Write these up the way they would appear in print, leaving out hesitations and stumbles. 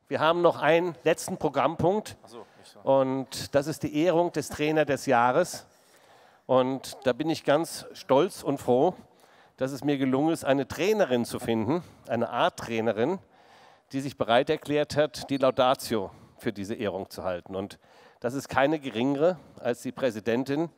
Wir haben noch einen letzten Programmpunkt und das ist die Ehrung des Trainer des Jahres. Und da bin ich ganz stolz und froh, dass es mir gelungen ist, eine Trainerin zu finden, eine Art-Trainerin, die sich bereit erklärt hat, die Laudatio für diese Ehrung zu halten. Und das ist keine geringere als die Präsidentin,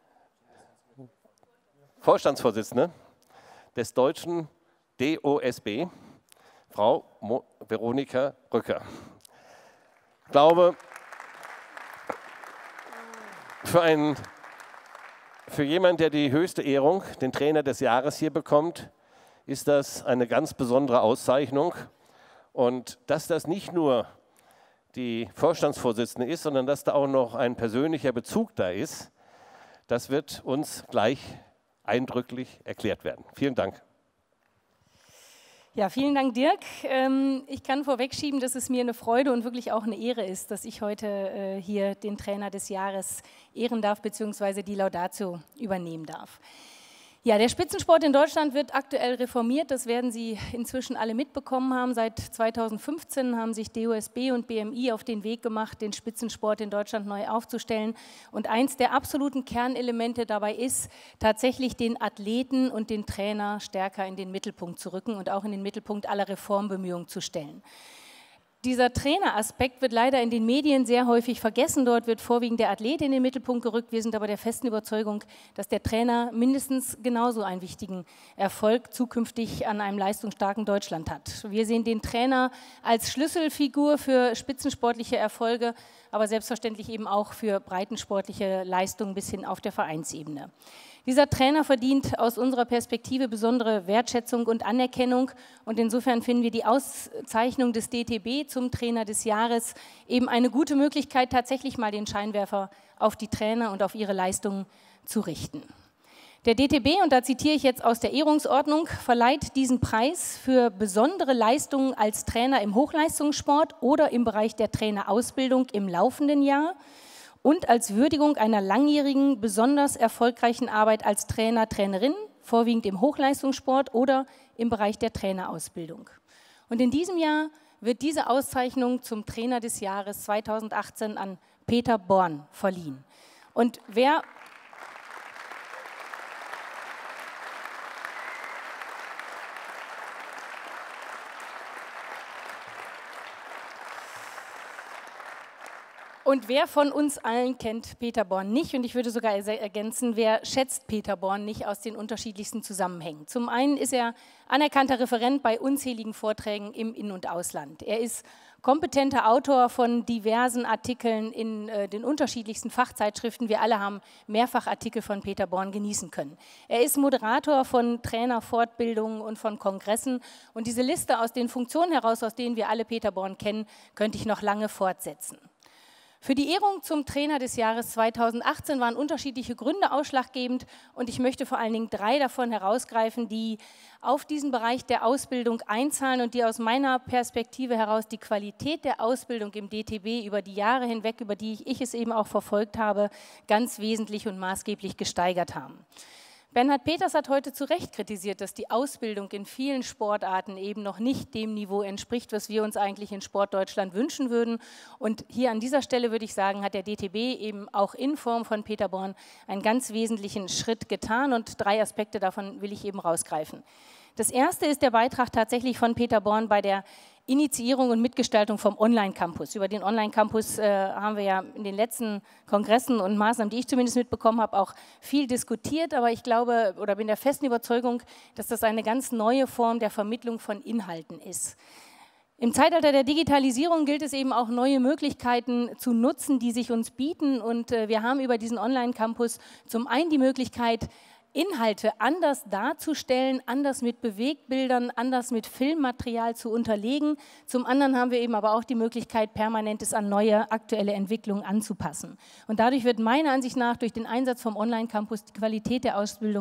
Vorstandsvorsitzende des deutschen DOSB, Frau Veronika Rücker. Ich glaube, für jemanden, der die höchste Ehrung, den Trainer des Jahres hier bekommt, ist das eine ganz besondere Auszeichnung. Und dass das nicht nur die Vorstandsvorsitzende ist, sondern dass da auch noch ein persönlicher Bezug da ist, das wird uns gleich eindrücklich erklärt werden. Vielen Dank. Ja, vielen Dank, Dirk. Ich kann vorwegschieben, dass es mir eine Freude und wirklich auch eine Ehre ist, dass ich heute hier den Trainer des Jahres ehren darf, beziehungsweise die Laudatio übernehmen darf. Ja, der Spitzensport in Deutschland wird aktuell reformiert. Das werden Sie inzwischen alle mitbekommen haben. Seit 2015 haben sich DOSB und BMI auf den Weg gemacht, den Spitzensport in Deutschland neu aufzustellen. Und eins der absoluten Kernelemente dabei ist, tatsächlich den Athleten und den Trainer stärker in den Mittelpunkt zu rücken und auch in den Mittelpunkt aller Reformbemühungen zu stellen. Dieser Traineraspekt wird leider in den Medien sehr häufig vergessen. Dort wird vorwiegend der Athlet in den Mittelpunkt gerückt. Wir sind aber der festen Überzeugung, dass der Trainer mindestens genauso einen wichtigen Erfolg zukünftig an einem leistungsstarken Deutschland hat. Wir sehen den Trainer als Schlüsselfigur für spitzensportliche Erfolge, aber selbstverständlich eben auch für breitensportliche Leistungen bis hin auf der Vereinsebene. Dieser Trainer verdient aus unserer Perspektive besondere Wertschätzung und Anerkennung und insofern finden wir die Auszeichnung des DTB zum Trainer des Jahres eben eine gute Möglichkeit, tatsächlich mal den Scheinwerfer auf die Trainer und auf ihre Leistungen zu richten. Der DTB, und da zitiere ich jetzt aus der Ehrungsordnung, verleiht diesen Preis für besondere Leistungen als Trainer im Hochleistungssport oder im Bereich der Trainerausbildung im laufenden Jahr und als Würdigung einer langjährigen, besonders erfolgreichen Arbeit als Trainer, Trainerin, vorwiegend im Hochleistungssport oder im Bereich der Trainerausbildung. Und in diesem Jahr wird diese Auszeichnung zum Trainer des Jahres 2018 an Peter Born verliehen. Und wer von uns allen kennt Peter Born nicht? Und ich würde sogar ergänzen, wer schätzt Peter Born nicht aus den unterschiedlichsten Zusammenhängen? Zum einen ist er anerkannter Referent bei unzähligen Vorträgen im In- und Ausland. Er ist kompetenter Autor von diversen Artikeln in den unterschiedlichsten Fachzeitschriften. Wir alle haben mehrfach Artikel von Peter Born genießen können. Er ist Moderator von Trainerfortbildungen und von Kongressen. Und diese Liste aus den Funktionen heraus, aus denen wir alle Peter Born kennen, könnte ich noch lange fortsetzen. Für die Ehrung zum Trainer des Jahres 2018 waren unterschiedliche Gründe ausschlaggebend und ich möchte vor allen Dingen 3 davon herausgreifen, die auf diesen Bereich der Ausbildung einzahlen und die aus meiner Perspektive heraus die Qualität der Ausbildung im DTB über die Jahre hinweg, über die ich es eben auch verfolgt habe, ganz wesentlich und maßgeblich gesteigert haben. Bernhard Peters hat heute zu Recht kritisiert, dass die Ausbildung in vielen Sportarten eben noch nicht dem Niveau entspricht, was wir uns eigentlich in Sportdeutschland wünschen würden. Und hier an dieser Stelle würde ich sagen, hat der DTB eben auch in Form von Peter Born einen ganz wesentlichen Schritt getan und 3 Aspekte davon will ich eben rausgreifen. Das erste ist der Beitrag tatsächlich von Peter Born bei der Initiierung und Mitgestaltung vom Online-Campus. Über den Online-Campus haben wir ja in den letzten Kongressen und Maßnahmen, die ich zumindest mitbekommen habe, auch viel diskutiert. Aber ich glaube oder bin der festen Überzeugung, dass das eine ganz neue Form der Vermittlung von Inhalten ist. Im Zeitalter der Digitalisierung gilt es eben auch, neue Möglichkeiten zu nutzen, die sich uns bieten. Und wir haben über diesen Online-Campus zum einen die Möglichkeit, Inhalte anders darzustellen, anders mit Bewegtbildern, anders mit Filmmaterial zu unterlegen. Zum anderen haben wir eben aber auch die Möglichkeit, Permanentes an neue, aktuelle Entwicklungen anzupassen. Und dadurch wird meiner Ansicht nach durch den Einsatz vom Online-Campus die Qualität der Ausbildung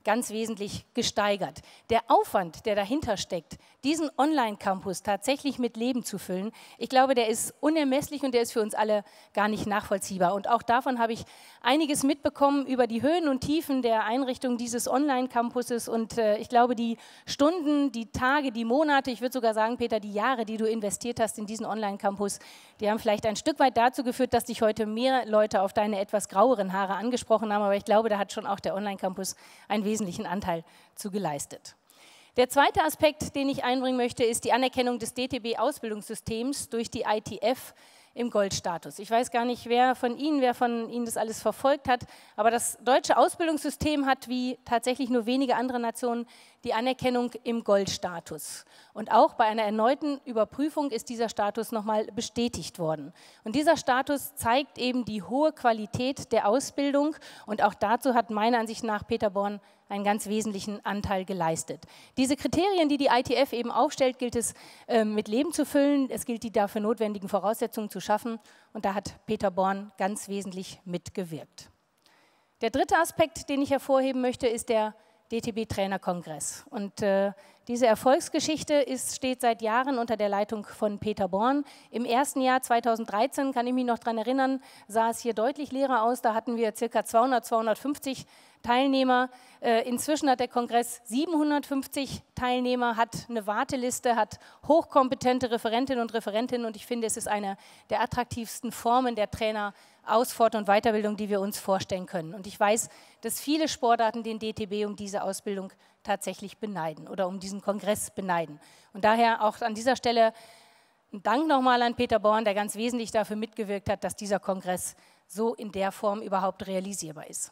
ganz wesentlich gesteigert. Der Aufwand, der dahinter steckt, diesen Online-Campus tatsächlich mit Leben zu füllen, ich glaube, der ist unermesslich und der ist für uns alle gar nicht nachvollziehbar. Und auch davon habe ich einiges mitbekommen über die Höhen und Tiefen der Einrichtung dieses Online-Campuses. Und ich glaube, die Stunden, die Tage, die Monate, ich würde sogar sagen, Peter, die Jahre, die du investiert hast in diesen Online-Campus, die haben vielleicht ein Stück weit dazu geführt, dass dich heute mehr Leute auf deine etwas graueren Haare angesprochen haben. Aber ich glaube, da hat schon auch der Online-Campus einen wesentlichen Anteil zu geleistet. Der zweite Aspekt, den ich einbringen möchte, ist die Anerkennung des DTB-Ausbildungssystems durch die ITF im Goldstatus. Ich weiß gar nicht, wer von Ihnen das alles verfolgt hat, aber das deutsche Ausbildungssystem hat wie tatsächlich nur wenige andere Nationen die Anerkennung im Goldstatus. Und auch bei einer erneuten Überprüfung ist dieser Status nochmal bestätigt worden. Und dieser Status zeigt eben die hohe Qualität der Ausbildung und auch dazu hat meiner Ansicht nach Peter Born einen ganz wesentlichen Anteil geleistet. Diese Kriterien, die die ITF eben aufstellt, gilt es mit Leben zu füllen. Es gilt, die dafür notwendigen Voraussetzungen zu schaffen. Und da hat Peter Born ganz wesentlich mitgewirkt. Der dritte Aspekt, den ich hervorheben möchte, ist der DTB-Trainerkongress. Und diese Erfolgsgeschichte steht seit Jahren unter der Leitung von Peter Born. Im ersten Jahr 2013, kann ich mich noch daran erinnern, sah es hier deutlich leerer aus. Da hatten wir ca. 200, 250 Teilnehmer. Inzwischen hat der Kongress 750 Teilnehmer, hat eine Warteliste, hat hochkompetente Referentinnen und Referentinnen und ich finde, es ist eine der attraktivsten Formen der Trainerausfort- und Weiterbildung, die wir uns vorstellen können. Und ich weiß, dass viele Sportarten den DTB um diese Ausbildung tatsächlich beneiden oder um diesen Kongress beneiden. Und daher auch an dieser Stelle ein Dank nochmal an Peter Born, der ganz wesentlich dafür mitgewirkt hat, dass dieser Kongress so in der Form überhaupt realisierbar ist.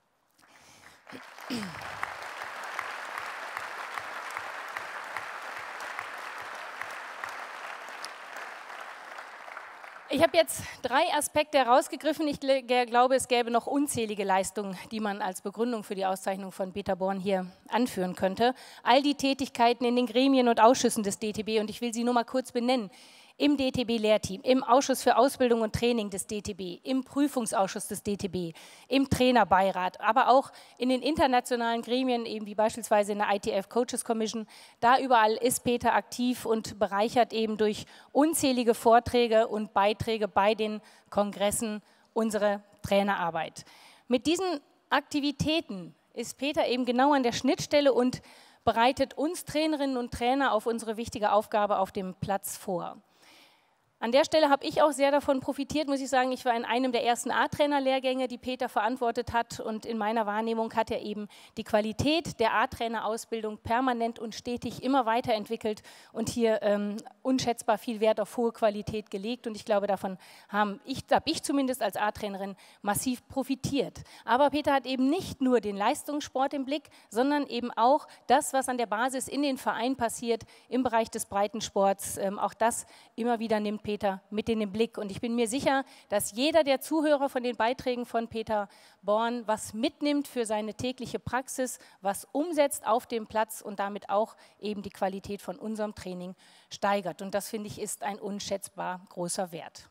Ich habe jetzt 3 Aspekte herausgegriffen. Ich glaube, es gäbe noch unzählige Leistungen, die man als Begründung für die Auszeichnung von Peter Born hier anführen könnte. All die Tätigkeiten in den Gremien und Ausschüssen des DTB, und ich will sie nur mal kurz benennen, im DTB-Lehrteam, im Ausschuss für Ausbildung und Training des DTB, im Prüfungsausschuss des DTB, im Trainerbeirat, aber auch in den internationalen Gremien, eben wie beispielsweise in der ITF Coaches Commission. Da überall ist Peter aktiv und bereichert eben durch unzählige Vorträge und Beiträge bei den Kongressen unsere Trainerarbeit. Mit diesen Aktivitäten ist Peter eben genau an der Schnittstelle und bereitet uns Trainerinnen und Trainer auf unsere wichtige Aufgabe auf dem Platz vor. An der Stelle habe ich auch sehr davon profitiert, muss ich sagen. Ich war in einem der ersten A-Trainer-Lehrgänge, die Peter verantwortet hat. Und in meiner Wahrnehmung hat er eben die Qualität der A-Trainer-Ausbildung permanent und stetig immer weiterentwickelt und hier unschätzbar viel Wert auf hohe Qualität gelegt. Und ich glaube, davon habe ich zumindest als A-Trainerin massiv profitiert. Aber Peter hat eben nicht nur den Leistungssport im Blick, sondern eben auch das, was an der Basis in den Vereinen passiert, im Bereich des Breitensports. Auch das immer wieder nimmt Peter mit in den Blick. Und ich bin mir sicher, dass jeder der Zuhörer von den Beiträgen von Peter Born was mitnimmt für seine tägliche Praxis, was umsetzt auf dem Platz und damit auch eben die Qualität von unserem Training steigert. Und das, finde ich, ist ein unschätzbar großer Wert.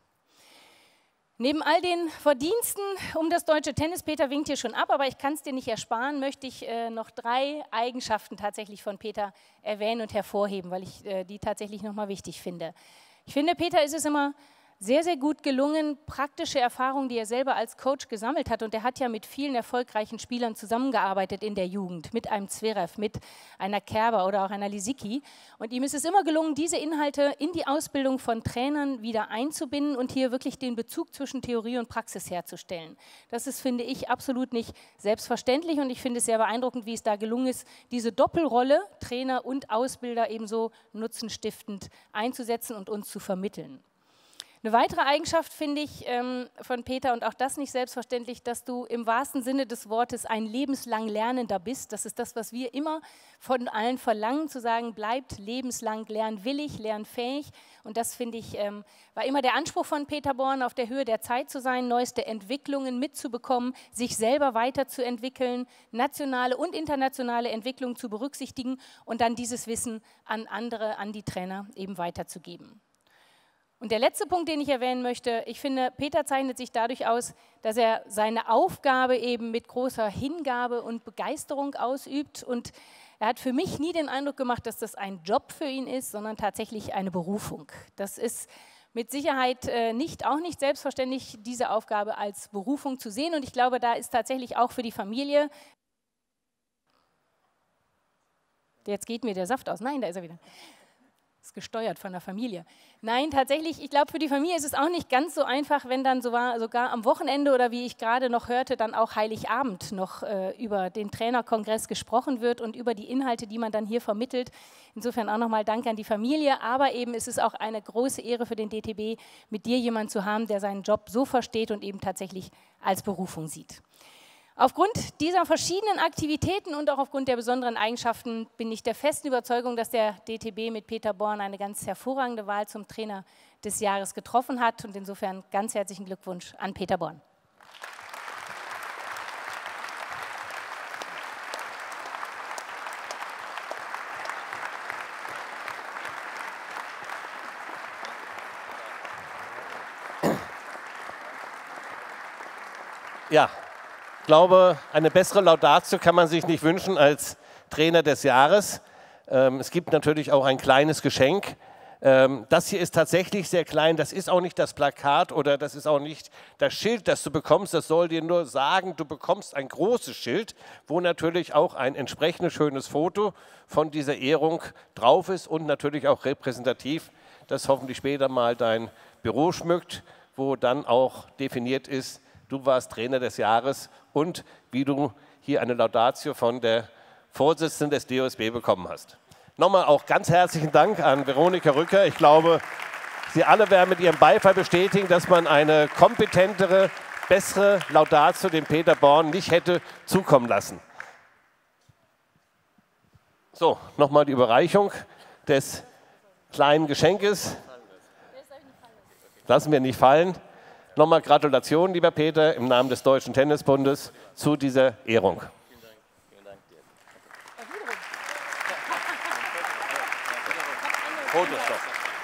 Neben all den Verdiensten um das deutsche Tennis, Peter winkt hier schon ab, aber ich kann es dir nicht ersparen, möchte ich noch 3 Eigenschaften tatsächlich von Peter erwähnen und hervorheben, weil ich die tatsächlich nochmal wichtig finde. Ich finde, Peter ist es immer sehr, sehr gut gelungen, praktische Erfahrungen, die er selber als Coach gesammelt hat. Und er hat ja mit vielen erfolgreichen Spielern zusammengearbeitet in der Jugend, mit einem Zverev, mit einer Kerber oder auch einer Lisicki. Und ihm ist es immer gelungen, diese Inhalte in die Ausbildung von Trainern wieder einzubinden und hier wirklich den Bezug zwischen Theorie und Praxis herzustellen. Das ist, finde ich, absolut nicht selbstverständlich und ich finde es sehr beeindruckend, wie es da gelungen ist, diese Doppelrolle Trainer und Ausbilder ebenso nutzenstiftend einzusetzen und uns zu vermitteln. Eine weitere Eigenschaft finde ich von Peter, und auch das nicht selbstverständlich, dass du im wahrsten Sinne des Wortes ein lebenslang Lernender bist. Das ist das, was wir immer von allen verlangen, zu sagen, bleibt lebenslang lernwillig, lernfähig. Und das, finde ich, war immer der Anspruch von Peter Born, auf der Höhe der Zeit zu sein, neueste Entwicklungen mitzubekommen, sich selber weiterzuentwickeln, nationale und internationale Entwicklungen zu berücksichtigen und dann dieses Wissen an andere, an die Trainer eben weiterzugeben. Und der letzte Punkt, den ich erwähnen möchte, ich finde, Peter zeichnet sich dadurch aus, dass er seine Aufgabe eben mit großer Hingabe und Begeisterung ausübt. Und er hat für mich nie den Eindruck gemacht, dass das ein Job für ihn ist, sondern tatsächlich eine Berufung. Das ist mit Sicherheit auch nicht selbstverständlich, diese Aufgabe als Berufung zu sehen. Und ich glaube, da ist tatsächlich auch für die Familie, jetzt geht mir der Saft aus, nein, da ist er wieder. Ist gesteuert von der Familie. Nein, tatsächlich, ich glaube, für die Familie ist es auch nicht ganz so einfach, wenn dann sogar am Wochenende oder wie ich gerade noch hörte, dann auch Heiligabend noch über den Trainerkongress gesprochen wird und über die Inhalte, die man dann hier vermittelt. Insofern auch nochmal Dank an die Familie, aber eben ist es auch eine große Ehre für den DTB, mit dir jemanden zu haben, der seinen Job so versteht und eben tatsächlich als Berufung sieht. Aufgrund dieser verschiedenen Aktivitäten und auch aufgrund der besonderen Eigenschaften bin ich der festen Überzeugung, dass der DTB mit Peter Born eine ganz hervorragende Wahl zum Trainer des Jahres getroffen hat. Und insofern ganz herzlichen Glückwunsch an Peter Born. Ja. Ich glaube, eine bessere Laudatio kann man sich nicht wünschen als Trainer des Jahres. Es gibt natürlich auch ein kleines Geschenk. Das hier ist tatsächlich sehr klein. Das ist auch nicht das Plakat oder das ist auch nicht das Schild, das du bekommst. Das soll dir nur sagen, du bekommst ein großes Schild, wo natürlich auch ein entsprechendes schönes Foto von dieser Ehrung drauf ist und natürlich auch repräsentativ, das hoffentlich später mal dein Büro schmückt, wo dann auch definiert ist, du warst Trainer des Jahres und wie du hier eine Laudatio von der Vorsitzenden des DOSB bekommen hast. Nochmal auch ganz herzlichen Dank an Veronika Rücker. Ich glaube, Sie alle werden mit Ihrem Beifall bestätigen, dass man eine kompetentere, bessere Laudatio dem Peter Born nicht hätte zukommen lassen. So, nochmal die Überreichung des kleinen Geschenkes. Lassen wir nicht fallen. Nochmal Gratulation, lieber Peter, im Namen des Deutschen Tennisbundes zu dieser Ehrung. Vielen Dank. Vielen Dank dir. Fotostopp.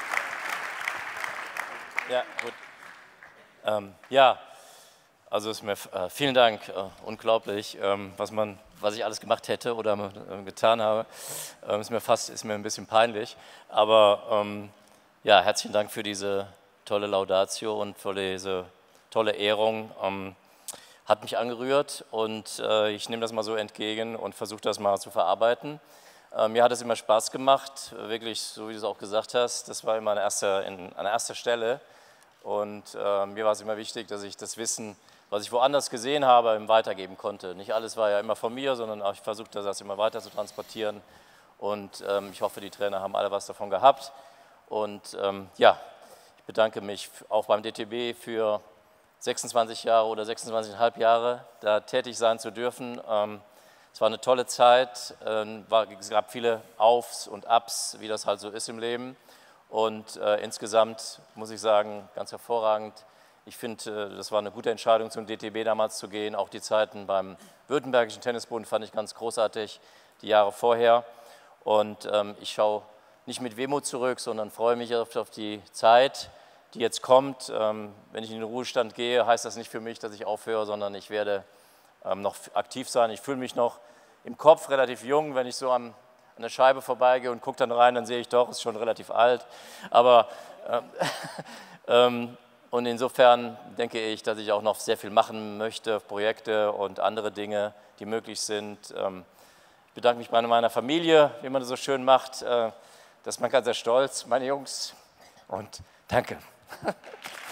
Ja, gut. Ja, also ist mir vielen Dank, unglaublich, was ich alles gemacht hätte oder getan habe, ist mir ein bisschen peinlich, aber ja, herzlichen Dank für diese tolle Laudatio und für diese tolle Ehrung. Hat mich angerührt und ich nehme das mal so entgegen und versuche das mal zu verarbeiten. Mir hat es immer Spaß gemacht, wirklich, so wie du es auch gesagt hast, das war immer an erster Stelle und mir war es immer wichtig, dass ich das Wissen, was ich woanders gesehen habe, weitergeben konnte. Nicht alles war ja immer von mir, sondern auch ich versuchte das immer weiter zu transportieren und ich hoffe, die Trainer haben alle was davon gehabt und ja, ich bedanke mich auch beim DTB für 26 Jahre oder 26,5 Jahre da tätig sein zu dürfen. Es war eine tolle Zeit, es gab viele Aufs und Ups, wie das halt so ist im Leben. Und insgesamt muss ich sagen, ganz hervorragend. Ich finde, das war eine gute Entscheidung, zum DTB damals zu gehen. Auch die Zeiten beim Württembergischen Tennisbund fand ich ganz großartig, die Jahre vorher. Und ich schaue nicht mit Wehmut zurück, sondern freue mich auf die Zeit, die jetzt kommt. Wenn ich in den Ruhestand gehe, heißt das nicht für mich, dass ich aufhöre, sondern ich werde noch aktiv sein. Ich fühle mich noch im Kopf relativ jung, wenn ich so an der Scheibe vorbeigehe und gucke dann rein, dann sehe ich doch, ist schon relativ alt. Aber und insofern denke ich, dass ich auch noch sehr viel machen möchte, Projekte und andere Dinge, die möglich sind. Ich bedanke mich bei meiner Familie, wie man das so schön macht. Das ist man ganz sehr stolz, meine Jungs. Und danke.